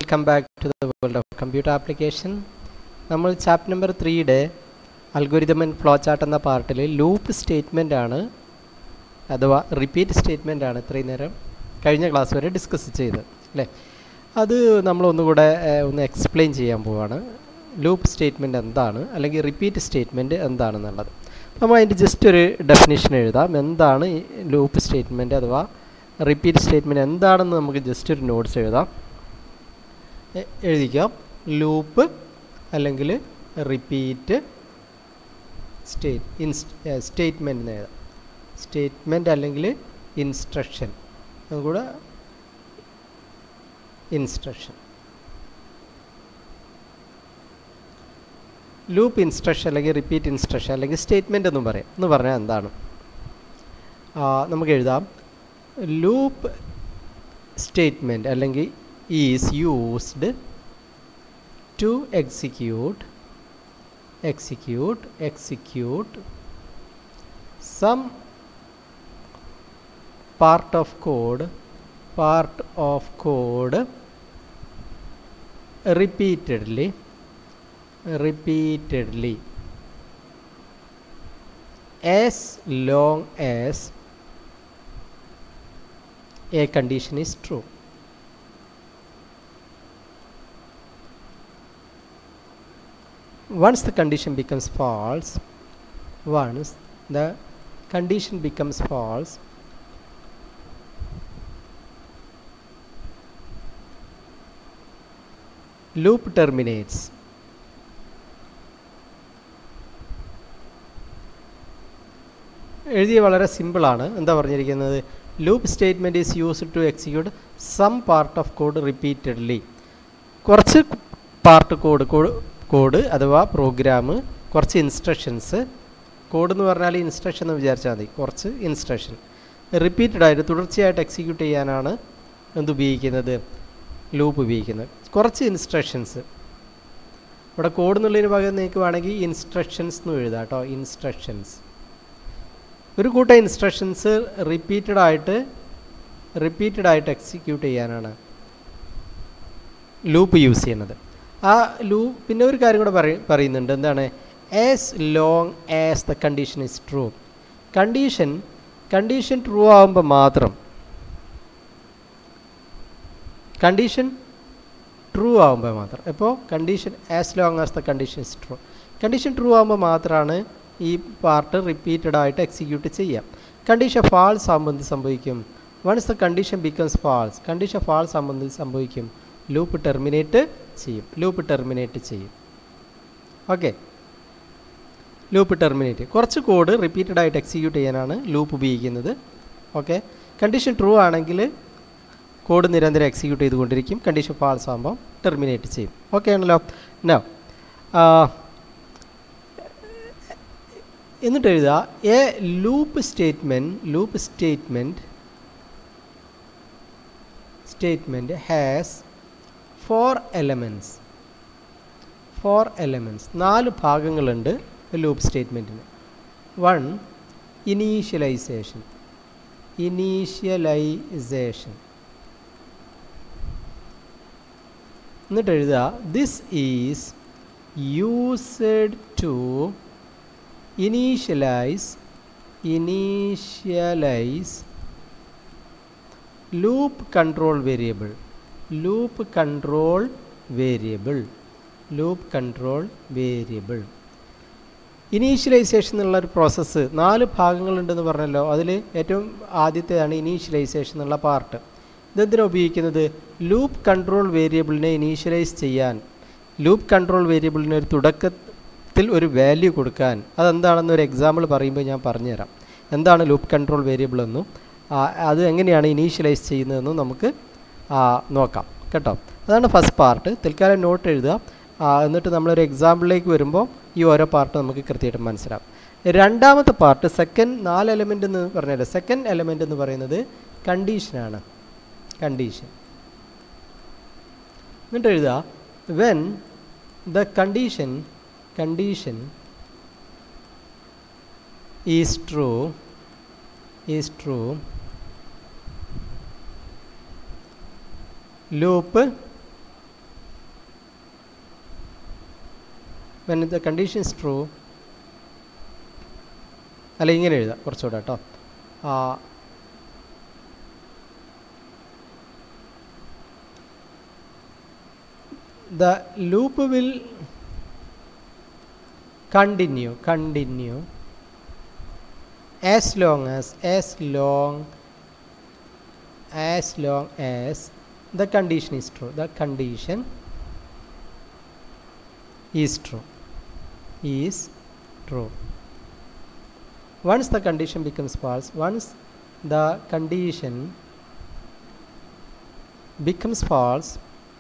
Welcome back to the world of computer application. നമ്മൾ chapter number 3യുടെ algorithm and flow chart എന്ന പാർട്ടിൽ loop statement ആണ് അഥവാ റിപ്പീറ്റ് സ്റ്റേറ്റ്മെൻ്റ് ആണ് ഇത്രയും നേരം കഴിഞ്ഞ ക്ലാസ് വരെ ഡിസ്കസ് ചെയ്തത് അല്ലേ. അത് നമ്മളൊന്നുകൂടെ ഒന്ന് എക്സ്പ്ലെയിൻ ചെയ്യാൻ പോവുകയാണ്. ലൂപ്പ് സ്റ്റേറ്റ്മെൻറ്റ് എന്താണ് അല്ലെങ്കിൽ റിപ്പീറ്റ് സ്റ്റേറ്റ്മെൻറ്റ് എന്താണെന്നുള്ളത്. നമ്മൾ അതിൻ്റെ ജസ്റ്റ് ഒരു ഡെഫിനിഷൻ എഴുതാം. എന്താണ് ഈ ലൂപ്പ് സ്റ്റേറ്റ്മെൻറ്റ് അഥവാ റിപ്പീറ്റ് സ്റ്റേറ്റ്മെൻറ്റ് എന്താണെന്ന് നമുക്ക് ജസ്റ്റ് ഒരു നോട്ട്സ് എഴുതാം. എഴുതിക്കാം. ലൂപ്പ് അല്ലെങ്കിൽ റിപ്പീറ്റ് സ്റ്റേറ്റ്മെൻറ്റ് എന്ന് എഴുതാം. സ്റ്റേറ്റ്മെൻറ്റ് അല്ലെങ്കിൽ ഇൻസ്ട്രക്ഷൻ, അതുകൂടെ ഇൻസ്ട്രക്ഷൻ. ലൂപ്പ് ഇൻസ്ട്രക്ഷൻ അല്ലെങ്കിൽ റിപ്പീറ്റ് ഇൻസ്ട്രക്ഷൻ അല്ലെങ്കിൽ സ്റ്റേറ്റ്മെൻറ്റ് എന്നും പറയാം. എന്ന് പറഞ്ഞാൽ എന്താണ് നമുക്ക് എഴുതാം. ലൂപ്പ് സ്റ്റേറ്റ്മെൻറ്റ് അല്ലെങ്കിൽ is used to execute some part of code repeatedly as long as a condition is true. Once the condition becomes false, loop terminates. എഴുതിയ വളരെ സിമ്പിളാണ്. എന്താ പറഞ്ഞിരിക്കുന്നത്? Loop statement is used to execute some part of code repeatedly. കുറച്ച് part code അഥവാ program, കുറച്ച് instructions. Code എന്ന് പറഞ്ഞാൽ ഇൻസ്ട്രക്ഷൻ എന്ന് വിചാരിച്ചാൽ മതി. കുറച്ച് ഇൻസ്ട്രക്ഷൻ റിപ്പീറ്റഡായിട്ട് തുടർച്ചയായിട്ട് എക്സിക്യൂട്ട് ചെയ്യാനാണ് എന്തുപയോഗിക്കുന്നത്? ലൂപ്പ് ഉപയോഗിക്കുന്നത്. കുറച്ച് ഇൻസ്ട്രക്ഷൻസ്. ഇവിടെ കോഡ് എന്നുള്ളതിന് പകരം നിങ്ങൾക്ക് വേണമെങ്കിൽ ഇൻസ്ട്രക്ഷൻസ് എന്ന് എഴുതാം കേട്ടോ. ഇൻസ്ട്രക്ഷൻസ്, ഒരു കൂട്ടം ഇൻസ്ട്രക്ഷൻസ് റിപ്പീറ്റഡായിട്ട് എക്സിക്യൂട്ട് ചെയ്യാനാണ് ലൂപ്പ് യൂസ് ചെയ്യുന്നത്. ആ ലൂപ്പ് പിന്നെ ഒരു കാര്യം കൂടെ പറയുന്നുണ്ട്. എന്താണ്? As long as the condition is true. Condition true ആകുമ്പോൾ മാത്രം ഇപ്പോൾ condition as long as the condition is true. Condition true ആകുമ്പോൾ മാത്രമാണ് ഈ പാർട്ട് റിപ്പീറ്റഡായിട്ട് എക്സിക്യൂട്ട് ചെയ്യാം. കണ്ടീഷൻ ഫാൾസ് ആകുമ്പോൾ എന്ത് സംഭവിക്കും? Once the condition becomes false ആകുമ്പോൾ എന്ത് സംഭവിക്കും? ലൂപ്പ് ടെർമിനേറ്റ് ചെയ്യും. Okay, loop terminate. കുറച്ച് കോഡ് റിപ്പീറ്റഡായിട്ട് എക്സിക്യൂട്ട് ചെയ്യാനാണ് ലൂപ്പ് ഉപയോഗിക്കുന്നത്. ഓക്കെ, കണ്ടീഷൻ ട്രൂ ആണെങ്കിൽ കോഡ് നിരന്തരം എക്സിക്യൂട്ട് ചെയ്തുകൊണ്ടിരിക്കും. കണ്ടീഷൻ ഫാൾസ് ആകുമ്പോൾ ടെർമിനേറ്റ് ചെയ്യും. ഓക്കെ ആണല്ലോ. നൗ എന്നിട്ട് എഴുതുക. A loop statement has 4 elements. 4 ഭാഗങ്ങളുണ്ട് ലൂപ്പ് സ്റ്റേറ്റ്മെൻറ്റിന്. 1 ഇനീഷ്യലൈസേഷൻ. എന്നിട്ട് എഴുതുക. This is used to initialize loop control variable. Initialization എന്നുള്ളൊരു പ്രോസസ്സ് 4 ഭാഗങ്ങളുണ്ടെന്ന് പറഞ്ഞല്ലോ. അതിൽ ഏറ്റവും ആദ്യത്തേതാണ് ഇനീഷ്യലൈസേഷൻ എന്നുള്ള പാർട്ട്. ഇതെന്തിനാണ് ഉപയോഗിക്കുന്നത്? ലൂപ്പ് കൺട്രോൾ വേരിയബിളിനെ ഇനീഷ്യലൈസ് ചെയ്യാൻ, ലൂപ്പ് കൺട്രോൾ വേരിയബിളിന് ഒരു തുടക്കത്തിൽ ഒരു വാല്യൂ കൊടുക്കാൻ. അതെന്താണെന്ന് ഒരു എക്സാമ്പിൾ പറയുമ്പോൾ ഞാൻ പറഞ്ഞുതരാം. എന്താണ് ലൂപ്പ് കൺട്രോൾ വേരിയബിൾ എന്നും അത് എങ്ങനെയാണ് ഇനീഷ്യലൈസ് ചെയ്യുന്നതെന്നും നമുക്ക് നോക്കാം കേട്ടോ. അതാണ് ഫസ്റ്റ് പാർട്ട്. തൽക്കാലം നോട്ട് എഴുതുക. എന്നിട്ട് നമ്മളൊരു എക്സാമ്പിളിലേക്ക് വരുമ്പോൾ ഈ ഓരോ പാർട്ട് നമുക്ക് കൃത്യമായിട്ട് മനസ്സിലാവും. രണ്ടാമത്തെ പാർട്ട് സെക്കൻഡ് 4 എലമെൻ്റ് എന്ന് പറഞ്ഞാൽ സെക്കൻഡ് എലമെൻ്റ് എന്ന് പറയുന്നത് കണ്ടീഷനാണ്. എന്നിട്ട് എഴുതുക. When the condition is true loop when the condition is true, അല്ല ഇങ്ങനെ എഴുതാം കുറച്ചുകൂടെ കേട്ടോ. The loop will continue as long as the condition is true. The condition is true. Once the condition becomes false, once the condition becomes false,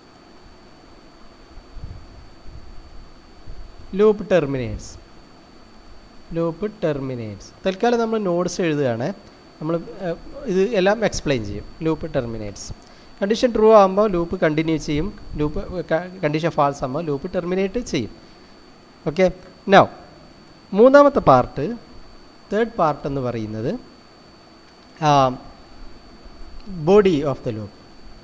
loop terminates. തൽക്കാലം നമ്മൾ notes എഴുതുകയാണ്. നമ്മൾ ഇത് എല്ലാം എക്സ്പ്ലെയിൻ ചെയ്യും. Loop terminates. കണ്ടീഷൻ ട്രൂ ആകുമ്പോൾ loop continue ചെയ്യും. Loop condition false ആകുമ്പോൾ ലൂപ്പ് ടെർമിനേറ്റ് ചെയ്യും. ഓക്കെ. നൗ മൂന്നാമത്തെ പാർട്ട്, തേർഡ് പാർട്ട് എന്ന് പറയുന്നത് body of the loop.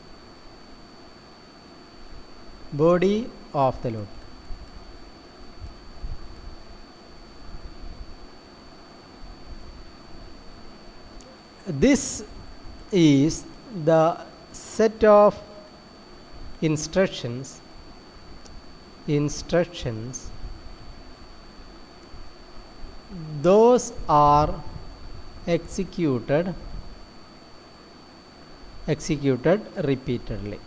This is the set of instructions those are executed repeatedly.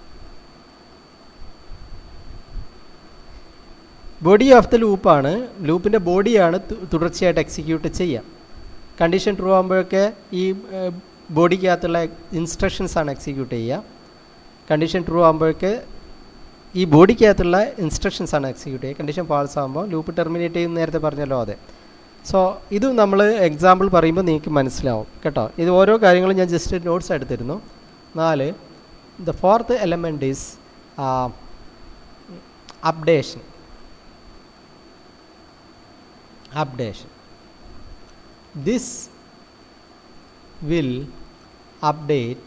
Body of the ലൂപ്പാണ്, ലൂപ്പിൻ്റെ ബോഡിയാണ് തുടർച്ചയായിട്ട് എക്സിക്യൂട്ട് ചെയ്യുക. കണ്ടീഷൻ ട്രൂ ആകുമ്പോഴൊക്കെ ഈ ബോഡിക്കകത്തുള്ള ഇൻസ്ട്രക്ഷൻസാണ് എക്സിക്യൂട്ട് ചെയ്യുക. കണ്ടീഷൻ ട്രൂ ആകുമ്പോഴൊക്കെ ഈ ബോഡിക്കകത്തുള്ള ഇൻസ്ട്രക്ഷൻസാണ് എക്സിക്യൂട്ട് ചെയ്യുക. കണ്ടീഷൻ ഫാൾസ് ആകുമ്പോൾ ലൂപ്പ് ടെർമിനേറ്റ് ചെയ്യും. നേരത്തെ പറഞ്ഞല്ലോ അതെ. സോ ഇത് നമ്മൾ എക്സാമ്പിൾ പറയുമ്പോൾ നിങ്ങൾക്ക് മനസ്സിലാവും കേട്ടോ. ഇത് ഓരോ കാര്യങ്ങളും ഞാൻ ജസ്റ്റ് നോട്ട്സ് എടുത്തിരുന്നു. 4. The fourth element is updation. This will update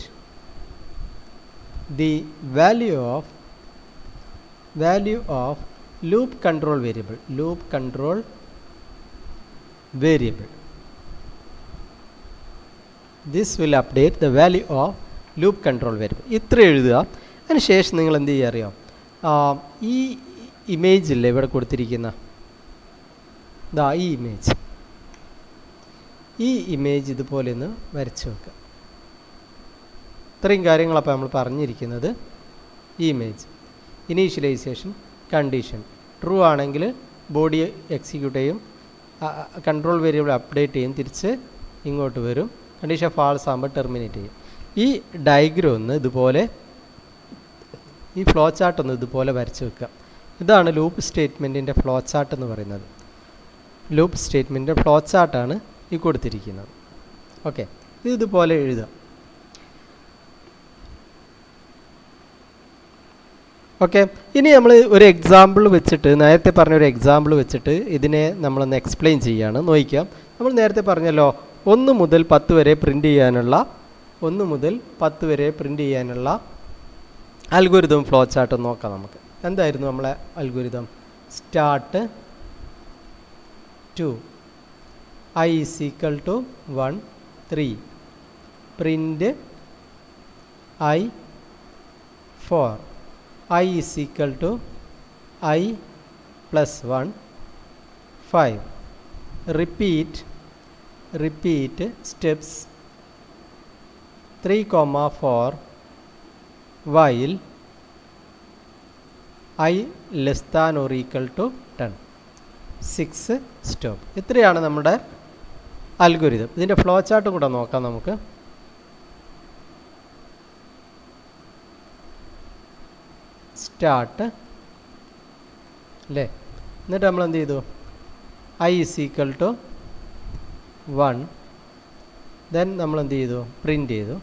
the value of loop control variable. This will update the value of loop control variable. ഇത്ര എഴുതുക. അതിന് ശേഷം നിങ്ങൾ എന്ത് ചെയ്യുക അറിയാം, ഈ ഇമേജില്ലേ ഇവിടെ കൊടുത്തിരിക്കുന്ന ഈ ഇമേജ് ഇതുപോലെ ഒന്ന് വരച്ച് വെക്കുക. ഇത്രയും കാര്യങ്ങളപ്പോൾ നമ്മൾ പറഞ്ഞിരിക്കുന്നത്. ഈ ഇമേജ് ഇനീഷ്യലൈസേഷൻ, കണ്ടീഷൻ ട്രൂ ആണെങ്കിൽ ബോഡി എക്സിക്യൂട്ട് ചെയ്യും, കൺട്രോൾ വേരിയബിൾ അപ്ഡേറ്റ് ചെയ്യും, തിരിച്ച് ഇങ്ങോട്ട് വരും. കണ്ടീഷൻ ഫാൾസ് ആകുമ്പോൾ ടെർമിനേറ്റ് ചെയ്യും. ഈ ഡയഗ്രം ഒന്ന് ഇതുപോലെ, ഈ ഫ്ലോ ചാർട്ട് ഒന്ന് ഇതുപോലെ വരച്ച് വെക്കുക. ഇതാണ് ലൂപ്പ് സ്റ്റേറ്റ്മെൻറ്റിൻ്റെ ഫ്ലോ ചാർട്ട് എന്ന് പറയുന്നത്. ലൂപ്പ് സ്റ്റേറ്റ്മെൻറ്റിൻ്റെ ഫ്ലോ ചാർട്ടാണ് ഈ കൊടുത്തിരിക്കുന്നത്. ഓക്കെ. ഇതുപോലെ എഴുതാം. ഓക്കെ. ഇനി നമ്മൾ ഒരു എക്സാമ്പിൾ വെച്ചിട്ട്, നേരത്തെ പറഞ്ഞൊരു എക്സാമ്പിൾ വെച്ചിട്ട് ഇതിനെ നമ്മളൊന്ന് എക്സ്പ്ലെയിൻ ചെയ്യുകയാണ്. നോക്കാം. നമ്മൾ നേരത്തെ പറഞ്ഞല്ലോ 1 മുതൽ 10 വരെ പ്രിൻ്റ് ചെയ്യാനുള്ള അൽഗോരിതം ഫ്ലോ ചാർട്ട് നോക്കാം നമുക്ക്. എന്തായിരുന്നു നമ്മളെ algorithm? Start two I is equal to 1, 3. Print I 4. I is equal to I plus 1, 5. Repeat steps 3, 4 while I less than or equal to 10. 6 stop. ഇത്രയാണ് നമ്മുടെ അൽഗോരിതം. ഇതിൻ്റെ ഫ്ലോ ചാർട്ടും കൂടെ നോക്കാം നമുക്ക്. സ്റ്റാർട്ട് അല്ലേ. എന്നിട്ട് നമ്മൾ എന്ത് ചെയ്തു? I is equal to 1. Then നമ്മൾ എന്ത് ചെയ്തു? പ്രിൻ്റ് ചെയ്തു.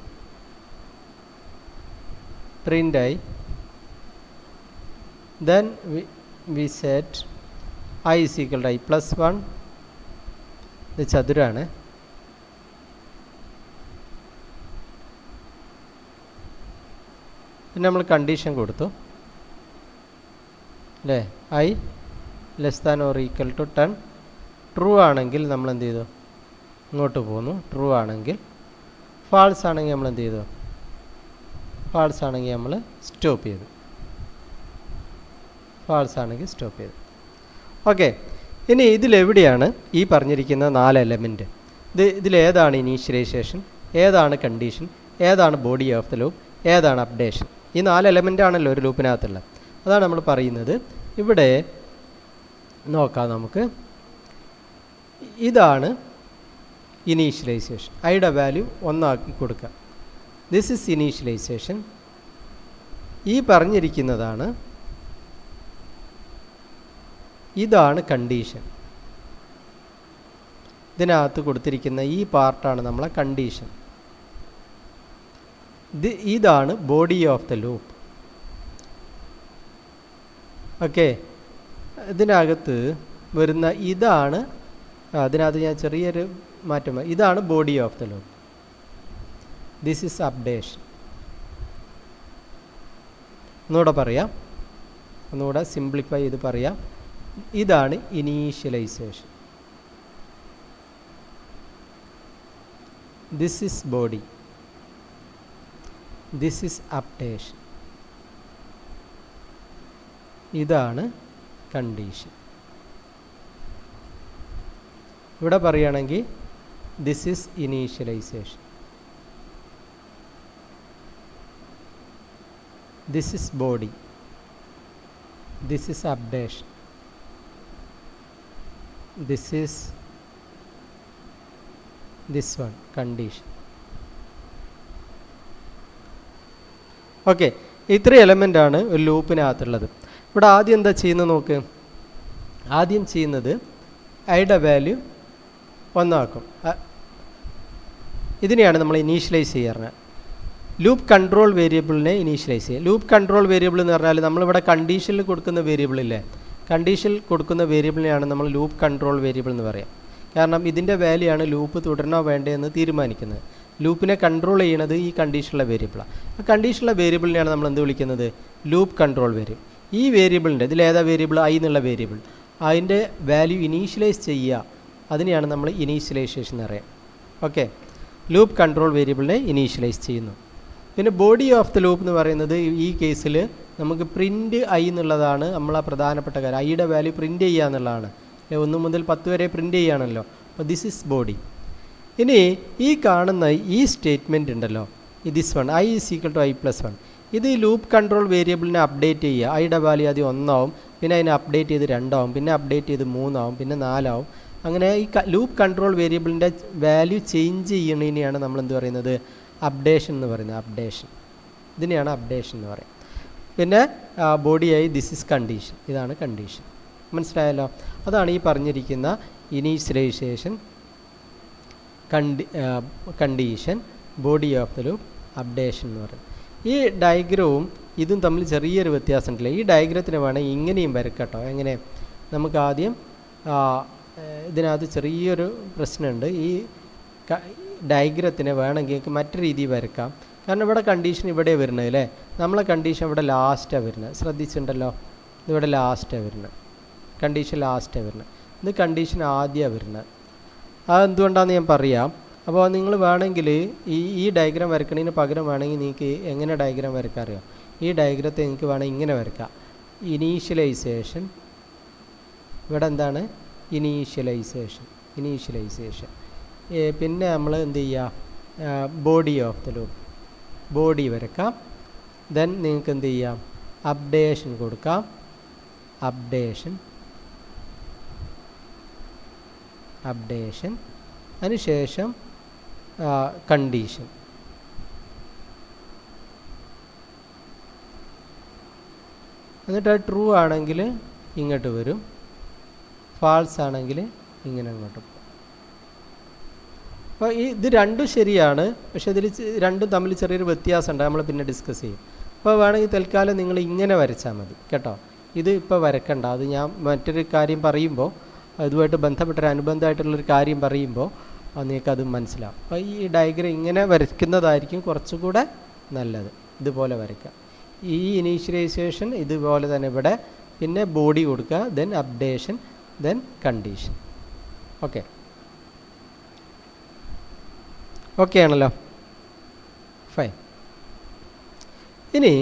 Print I. Then we set I is equal to I plus 1. ഇത് ചതുരാണ്. പിന്നെ നമ്മൾ കണ്ടീഷൻ കൊടുത്തു അല്ലേ. I less than or equal to 10. True ആണെങ്കിൽ നമ്മൾ എന്ത് ചെയ്തു, ഇങ്ങോട്ട് പോന്നു. ട്രൂ ആണെങ്കിൽ. ഫാൾസ് ആണെങ്കിൽ നമ്മൾ എന്ത് ചെയ്തു, ഫാൾസ് ആണെങ്കിൽ നമ്മൾ സ്റ്റോപ്പ് ചെയ്തു. ഫാൾസ് ആണെങ്കിൽ സ്റ്റോപ്പ് ചെയ്തു. ഓക്കെ, ഇനി ഇതിലെവിടെയാണ് ഈ പറഞ്ഞിരിക്കുന്ന 4 എലമെൻറ്റ്? ഇതിലേതാണ് ഇനീഷ്യലൈസേഷൻ, ഏതാണ് കണ്ടീഷൻ, ഏതാണ് ബോഡി ഓഫ് ദ ലൂപ്പ്, ഏതാണ് അപ്ഡേഷൻ? ഈ 4 എലമെൻ്റ് ആണല്ലോ ഒരു ലൂപ്പിനകത്തുള്ളത്. അതാണ് നമ്മൾ പറയുന്നത്. ഇവിടെ നോക്കാം നമുക്ക്. ഇതാണ് ഇനീഷ്യലൈസേഷൻ. ഐയുടെ വാല്യൂ 1 ആക്കി കൊടുക്കുക. This is initialization. ഈ പറഞ്ഞിരിക്കുന്നതാണ്, ഇതാണ് കണ്ടീഷൻ. ഇതിനകത്ത് കൊടുത്തിരിക്കുന്ന ഈ പാർട്ടാണ് നമ്മളെ കണ്ടീഷൻ. ഇതാണ് body of the loop. Okay, ഇതിനകത്ത് വരുന്ന ഇതാണ്, അതിനകത്ത് ഞാൻ ചെറിയൊരു മാറ്റം, ഇതാണ് body of the loop. This is updation. ഒന്നുകൂടെ പറയാം, ഒന്നുകൂടെ സിംപ്ലിഫൈ ചെയ്ത് പറയാം. ഇതാണ് initialization. This is body. This is updation. ഇതാണ് കണ്ടീഷൻ. ഇവിടെ പറയുകയാണെങ്കിൽ this is initialization. This is body. This is updation. This is this one condition. Okay, ഇത്രയും എലമെൻ്റ് ആണ് ഒരു ലൂപ്പിനകത്തുള്ളത്. ഇവിടെ ആദ്യം എന്താ ചെയ്യുന്നത് നോക്ക്. ആദ്യം ചെയ്യുന്നത് ഐയുടെ വാല്യൂ 1 ആക്കും. ഇതിനെയാണ് നമ്മൾ ഇനീഷ്യലൈസ് ചെയ്യാറുള്ളത്. ലൂപ്പ് കൺട്രോൾ വേരിയബിളിനെ ഇനീഷ്യലൈസ് ചെയ്യുക. ലൂപ്പ് കൺട്രോൾ വേരിയബിൾ എന്ന് പറഞ്ഞാൽ നമ്മളിവിടെ കണ്ടീഷനിൽ കൊടുക്കുന്ന വേരിയബിളില്ലേ, കണ്ടീഷനിൽ കൊടുക്കുന്ന വേരിയബിളിനെയാണ് നമ്മൾ ലൂപ്പ് കൺട്രോൾ വേരിയബിൾ എന്ന് പറയാം. കാരണം ഇതിൻ്റെ വാല്യൂ ആണ് ലൂപ്പ് തുടരണോ വേണ്ടേ എന്ന് തീരുമാനിക്കുന്നത്. ലൂപ്പിനെ കൺട്രോൾ ചെയ്യുന്നത് ഈ കണ്ടീഷനുള്ള വേരിയബിളാണ്. ആ കണ്ടീഷനുള്ള വേരിയബിളിനെയാണ് നമ്മൾ എന്ത് വിളിക്കുന്നത്, ലൂപ്പ് കൺട്രോൾ വേരിയബിൾ. ഈ വേരിയബിളിൻ്റെ ഇതിലേതാ വേരിയബിൾ, ഐ എന്നുള്ള വേരിയബിൾ, അതിൻ്റെ വാല്യൂ ഇനീഷ്യലൈസ് ചെയ്യുക, അതിനെയാണ് നമ്മൾ ഇനീഷ്യലൈസേഷൻ എന്ന് പറയാം. ഓക്കെ, ലൂപ്പ് കൺട്രോൾ വേരിയബിളിനെ ഇനീഷ്യലൈസ് ചെയ്യുന്നു. പിന്നെ ബോഡി ഓഫ് ദ ലൂപ്പ് എന്ന് പറയുന്നത് ഈ കേസിൽ നമുക്ക് പ്രിൻറ്റ് ഐ എന്നുള്ളതാണ് നമ്മളെ പ്രധാനപ്പെട്ട കാര്യം. ഐയുടെ വാല്യൂ പ്രിൻറ്റ് ചെയ്യുക എന്നുള്ളതാണ്. 1 മുതൽ 10 വരെ പ്രിൻറ്റ് ചെയ്യുകയാണല്ലോ. അപ്പോൾ ദിസ് ഈസ് ബോഡി. ഇനി ഈ കാണുന്ന ഈ സ്റ്റേറ്റ്മെൻറ്റ് ഉണ്ടല്ലോ, this one I is equal to I plus 1, ഇത് ലൂപ്പ് കൺട്രോൾ വേരിയബിളിനെ അപ്ഡേറ്റ് ചെയ്യുക. ഐയുടെ വാല്യൂ ആദ്യം 1 ആവും, പിന്നെ അതിനെ അപ്ഡേറ്റ് ചെയ്ത് 2 ആവും, പിന്നെ അപ്ഡേറ്റ് ചെയ്ത് 3 ആവും, പിന്നെ 4 ആവും. അങ്ങനെ ഈ ലൂപ്പ് കൺട്രോൾ വേരിയബിളിൻ്റെ വാല്യൂ ചേഞ്ച് ചെയ്യണതിനെയാണ് നമ്മൾ എന്ത് പറയുന്നത്, അപ്ഡേഷൻ എന്ന് പറയുന്നത്. അപ്ഡേഷൻ, ഇതിനെയാണ് അപ്ഡേഷൻ എന്ന് പറയുന്നത്. പിന്നെ ബോഡിയായി ദിസ് ഈസ് കണ്ടീഷൻ. ഇതാണ് കണ്ടീഷൻ. മനസ്സിലായല്ലോ? അതാണ് ഈ പറഞ്ഞിരിക്കുന്ന initialization, condition, body of the loop, updation എന്ന് പറയുന്നത്. ഈ ഡയഗ്രവും ഇതും തമ്മിൽ ചെറിയൊരു വ്യത്യാസം ഉണ്ടല്ലേ. ഈ ഡയഗ്രത്തിന് വേണമെങ്കിൽ ഇങ്ങനെയും വരക്കട്ടോ. എങ്ങനെ, നമുക്ക് ആദ്യം ഇതിനകത്ത് ചെറിയൊരു പ്രശ്നമുണ്ട്. ഈ ഡയഗ്രത്തിന് വേണമെങ്കിൽ മറ്റു രീതിയിൽ വരക്കാം. കാരണം ഇവിടെ കണ്ടീഷൻ ഇവിടെ വരുന്നത് അല്ലേ, നമ്മളെ കണ്ടീഷൻ ഇവിടെ ലാസ്റ്റാണ് വരുന്നത്. ശ്രദ്ധിച്ചിട്ടുണ്ടല്ലോ, ഇതിവിടെ ലാസ്റ്റാണ് വരുന്നത്, കണ്ടീഷൻ ലാസ്റ്റാണ് വരുന്നത്. ഇത് കണ്ടീഷൻ ആദ്യമാണ് വരുന്നത്. അതെന്തുകൊണ്ടാണെന്ന് ഞാൻ പറയാം. അപ്പോൾ നിങ്ങൾ വേണമെങ്കിൽ ഈ ഡയഗ്രാം വരക്കണതിന് പകരം വേണമെങ്കിൽ നിങ്ങൾക്ക് എങ്ങനെ ഡയഗ്രാം വരക്കാൻ അറിയാം. ഈ ഡയഗ്രത്തെ നിങ്ങൾക്ക് വേണമെങ്കിൽ ഇങ്ങനെ വരക്കാം. ഇനീഷ്യലൈസേഷൻ, ഇവിടെ എന്താണ് ഇനീഷ്യലൈസേഷൻ, പിന്നെ നമ്മൾ എന്ത് ചെയ്യുക, body of the loop, body വരക്കാം. ദെൻ നിങ്ങൾക്ക് എന്ത് ചെയ്യാം, അപ്ഡേഷൻ കൊടുക്കാം, അപ്ഡേഷൻ, അതിനുശേഷം കണ്ടീഷൻ. എന്നിട്ട് ട്രൂ ആണെങ്കിൽ ഇങ്ങോട്ട് വരും, ഫാൾസ് ആണെങ്കിൽ ഇങ്ങനെ അങ്ങോട്ട് പോകും. അപ്പോൾ ഇത് രണ്ടും ശരിയാണ്, പക്ഷേ ഇതിൽ രണ്ടും തമ്മിൽ ചെറിയൊരു വ്യത്യാസമുണ്ട്, നമ്മൾ പിന്നെ ഡിസ്കസ് ചെയ്യും. അപ്പോൾ വേണമെങ്കിൽ തൽക്കാലം നിങ്ങൾ ഇങ്ങനെ വരച്ചാൽ മതി കേട്ടോ. ഇത് ഇപ്പോൾ വരക്കണ്ട, അത് ഞാൻ മറ്റൊരു കാര്യം പറയുമ്പോൾ, അതുമായിട്ട് ബന്ധപ്പെട്ടൊരു അനുബന്ധമായിട്ടുള്ളൊരു കാര്യം പറയുമ്പോൾ നിങ്ങൾക്കത് മനസ്സിലാവും. അപ്പോൾ ഈ ഡയഗ്രം ഇങ്ങനെ വരയ്ക്കുന്നതായിരിക്കും കുറച്ചുകൂടെ നല്ലത്. ഇതുപോലെ വരയ്ക്കാം. ഈ ഇനീഷ്യലൈസേഷൻ ഇതുപോലെ തന്നെ ഇവിടെ പിന്നെ ബോഡി കൊടുക്കുക, then updation, then condition. Okay okay ആണല്ലോ, ഫൈൻ. ഇനി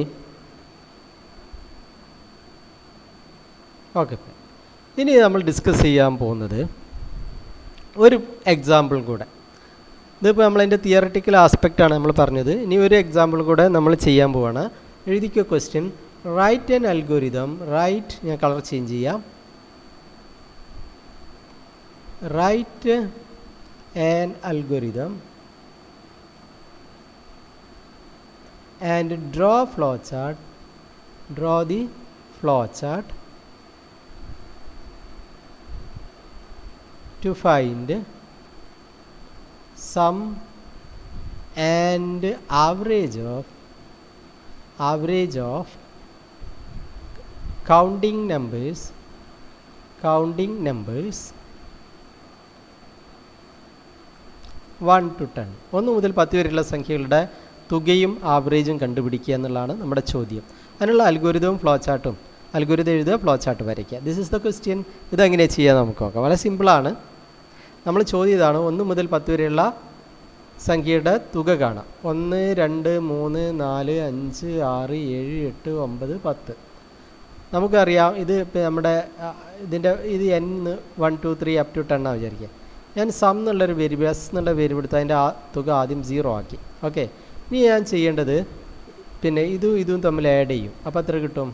ഓക്കെ, ഇനി നമ്മൾ ഡിസ്കസ് ചെയ്യാൻ പോകുന്നത് ഒരു എക്സാമ്പിൾ കൂടെ. ഇതിപ്പോൾ നമ്മളതിൻ്റെ തിയററ്റിക്കൽ ആസ്പെക്റ്റാണ് നമ്മൾ പറഞ്ഞത്. ഇനി ഒരു എക്സാമ്പിൾ കൂടെ നമ്മൾ ചെയ്യാൻ പോവാണ്. എഴുതിക്കോ question. Write an algorithm. Right, ഞാൻ കളർ ചേഞ്ച് ചെയ്യാം. Write an algorithm and draw flowchart, draw the flowchart to find sum and average of counting numbers 1 to 10, 1 മുതൽ 10 വരെയുള്ള സംഖ്യകളുടെ തുകയും ആവറേജും കണ്ടുപിടിക്കുക എന്നുള്ളതാണ് നമ്മുടെ ചോദ്യം. അതിനുള്ള അൽഗോരിതവും ഫ്ലോ ചാർട്ടും, അൽഗോരിതം എഴുതുക, ഫ്ലോ ചാർട്ട് വരയ്ക്കുക. This is the question. ഇതെങ്ങനെ ചെയ്യാൻ നമുക്ക് നോക്കാം. വളരെ സിമ്പിളാണ്. നമ്മൾ ചോദ്യം ഇതാണ്, 1 മുതൽ 10 വരെയുള്ള സംഖ്യയുടെ തുക കാണാം. 1 2 3 4 5 6 7 8 9 10. നമുക്കറിയാം ഇത് ഇപ്പം നമ്മുടെ ഇത് n 1 2 3 അപ് ടു 10 ആണ് വിചാരിക്കുക. ഞാൻ സം എന്നുള്ളൊരു വേരിയബിൾ, എസ് എന്നുള്ള വേരിയബിൾ എടുത്ത് അതിൻ്റെ തുക ആദ്യം 0 ആക്കി. ഓക്കെ, ഇനി ഞാൻ ചെയ്യേണ്ടത് പിന്നെ ഇതും തമ്മിൽ ആഡ് ചെയ്യും. അപ്പോൾ എത്ര കിട്ടും?